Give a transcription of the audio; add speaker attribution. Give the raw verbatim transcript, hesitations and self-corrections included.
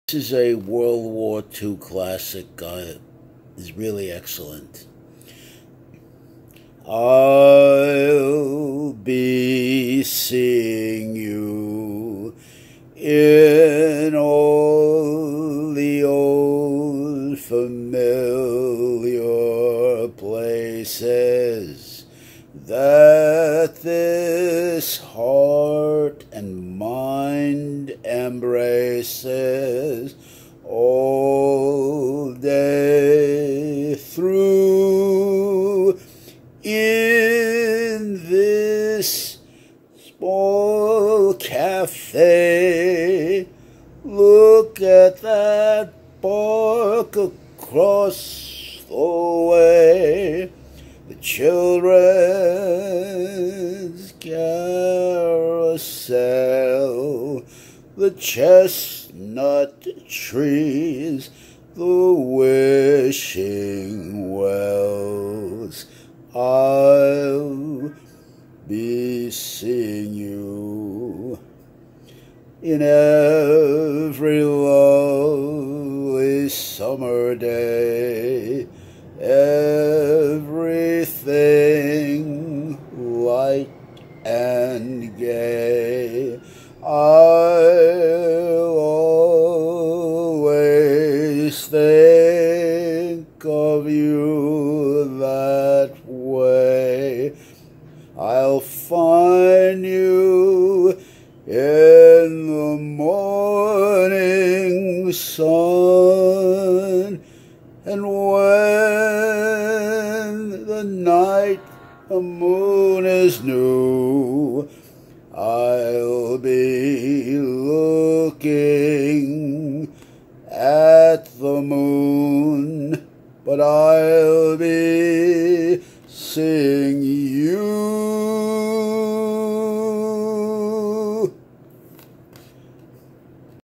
Speaker 1: This is a World War Two classic. Uh, is really excellent. I'll be seeing you in all the old familiar places that this heart and mind embraces all day through. In this small cafe, look at that park across the way, the children's carousel, the chestnut trees, the wishing wells. I'll be seeing you in every lovely summer day, everything light and gay. I'll always think of you that way. I'll find you in the morning sun, and when the night the moon is new, I'll be looking at the moon, but I'll be seeing you.